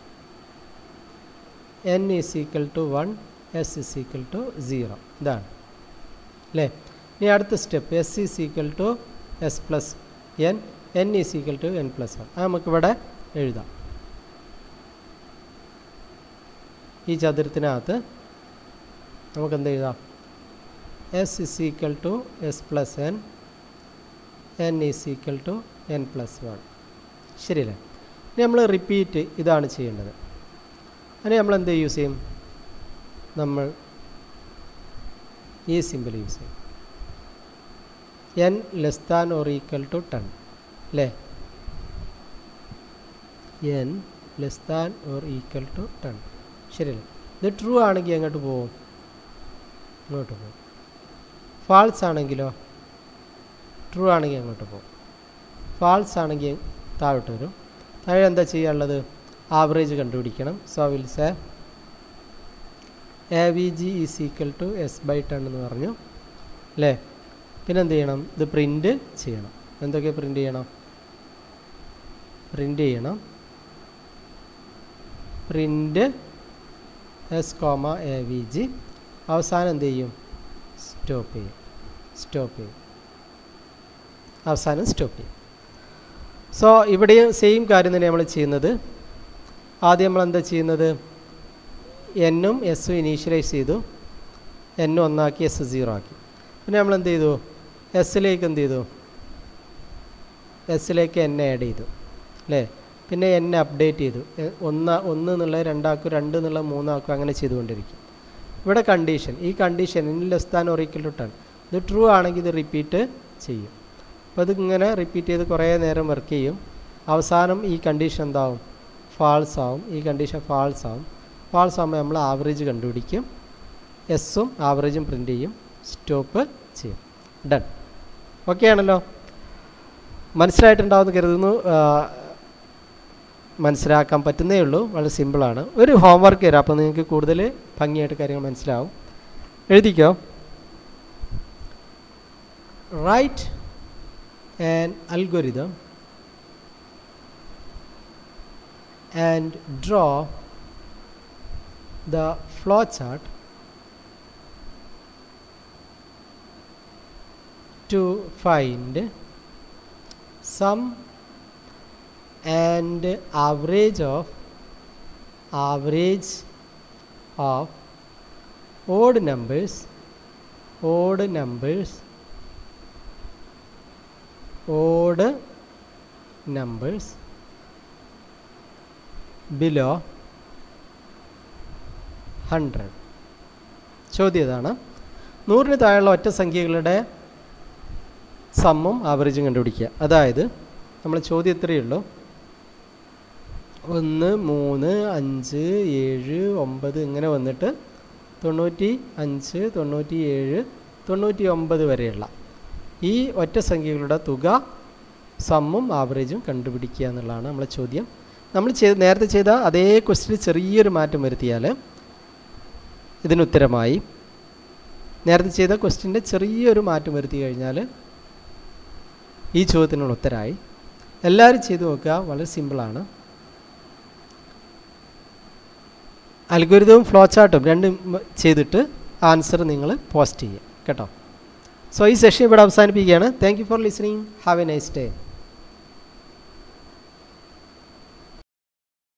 n = 1, s = 0. ഇതാണ് അല്ലേ? ഇനി അടുത്ത step s = s plus n, n = n plus 1. അത് നമുക്കിവിടെ എഴുതാം. ഈ ചതുരത്തിനകത്ത് നമുക്കെന്ത് എഴുതാം? s = s plus n, n = n plus 1. ശരിയല്ലേ? ഇനി നമ്മൾ റിപ്പീറ്റ് ഇതാണ് ചെയ്യേണ്ടത്. അതിന് നമ്മൾ എന്ത് യൂസ് ചെയ്യും? നമ്മൾ ഈ സിമ്പിൾ യൂസ് ചെയ്യും. n <= 10 അല്ലേ? n <= 10. ശരിയല്ലേ? ഇത് ട്രൂ ആണെങ്കിൽ എങ്ങോട്ട് പോകും? ഇങ്ങോട്ട് പോകും. ഫാൾസ് ആണെങ്കിലോ? ട്രൂ ആണെങ്കിൽ അങ്ങോട്ട് പോകും. ഫാൾസ് ആണെങ്കിൽ താഴോട്ട് വരും. താഴെ എന്താ ചെയ്യാനുള്ളത്? ആവറേജ് കണ്ടുപിടിക്കണം. So will say AVG = S/10 എന്ന് പറഞ്ഞു അല്ലേ? പിന്നെ എന്ത് ചെയ്യണം? ഇത് പ്രിൻ്റ് ചെയ്യണം. എന്തൊക്കെ പ്രിൻ്റ് ചെയ്യണം? പ്രിൻ്റ് ചെയ്യണം. Print S, AVG. അവസാനം എന്ത് ചെയ്യും? സ്റ്റോപ്പ് ചെയ്യും. സ്റ്റോപ്പ് ചെയ്യും. അവസാനം സ്റ്റോപ്പ് ചെയ്യും. സോ ഇവിടെയും സെയിം കാര്യം തന്നെ നമ്മൾ ചെയ്യുന്നത്. ആദ്യം നമ്മൾ എന്താ ചെയ്യുന്നത്? എന്നും എസ്സും ഇനീഷ്യലൈസ് ചെയ്തു. n 1 ആക്കി, s 0 ആക്കി. പിന്നെ നമ്മൾ എന്ത് ചെയ്തു? എസ്സിലേക്ക് എന്ത് ചെയ്തു? എസ്സിലേക്ക് n ആഡ് ചെയ്തു അല്ലേ? പിന്നെ n അപ്ഡേറ്റ് ചെയ്തു. 1 എന്നുള്ളത് 2 ആക്കും, 2 എന്നുള്ളത് 3 ആക്കും. അങ്ങനെ ചെയ്തുകൊണ്ടിരിക്കും. ഇവിടെ കണ്ടീഷൻ, ഈ കണ്ടീഷൻ n <= 10. ഇത് ട്രൂ ആണെങ്കിൽ ഇത് റിപ്പീറ്റ് ചെയ്യും. അപ്പോൾ ഇതിങ്ങനെ റിപ്പീറ്റ് ചെയ്ത് കുറേ നേരം വർക്ക് ചെയ്യും. അവസാനം ഈ കണ്ടീഷൻ എന്താവും? ഫാൾസ് ആവും. ഈ കണ്ടീഷൻ ഫാൾസ് ആവും. ഫാൾസ് ആകുമ്പോൾ നമ്മൾ ആവറേജ് കണ്ടുപിടിക്കും, എസ്സും ആവറേജും പ്രിൻ്റ് ചെയ്യും, സ്റ്റോപ്പ് ചെയ്യും. ഡൺ. ഓക്കെ ആണല്ലോ? മനസ്സിലായിട്ടുണ്ടാവുമെന്ന് കരുതുന്നു. മനസ്സിലാക്കാൻ പറ്റുന്നേ ഉള്ളൂ. വളരെ സിമ്പിളാണ്. ഒരു ഹോംവർക്ക് തരാം, അപ്പോൾ നിങ്ങൾക്ക് കൂടുതൽ ഭംഗിയായിട്ട് കാര്യങ്ങൾ മനസ്സിലാവും. എഴുതിക്കോ. Write an algorithm and draw the flowchart to find sum and average of odd numbers below 100. ചോദ്യം ഇതാണ്: 100-ന് താഴെയുള്ള ഒറ്റ സംഖ്യകളുടെ സമ്മും ആവറേജും കണ്ടുപിടിക്കുക. അതായത് നമ്മൾ ചോദ്യം ഇത്രയേ ഉള്ളൂ: 1, 3, 5, 7, 9 ഇങ്ങനെ വന്നിട്ട് 95, 97, 99 വരെയുള്ള ഈ ഒറ്റ സംഖ്യകളുടെ തുക, സമ്മും ആവറേജും കണ്ടുപിടിക്കുക എന്നുള്ളതാണ് നമ്മളെ ചോദ്യം. നമ്മൾ നേരത്തെ ചെയ്ത അതേ ക്വസ്റ്റ്യനിൽ ചെറിയൊരു മാറ്റം വരുത്തിയാൽ ഇതിനുത്തരമായി. നേരത്തെ ചെയ്ത ക്വസ്റ്റ്യൻ്റെ ചെറിയൊരു മാറ്റം വരുത്തി കഴിഞ്ഞാൽ ഈ ചോദ്യത്തിനുള്ള ഉത്തരമായി. എല്ലാവരും ചെയ്തു നോക്കുക, വളരെ സിമ്പിളാണ്. അൽഗോരിതവും ഫ്ലോ ചാർട്ടും രണ്ടും ചെയ്തിട്ട് ആൻസർ നിങ്ങൾ പോസ്റ്റ് ചെയ്യുക കേട്ടോ. സോ ഈ സെഷൻ ഇവിടെ അവസാനിപ്പിക്കുകയാണ്. Thank you for listening. Have a nice day.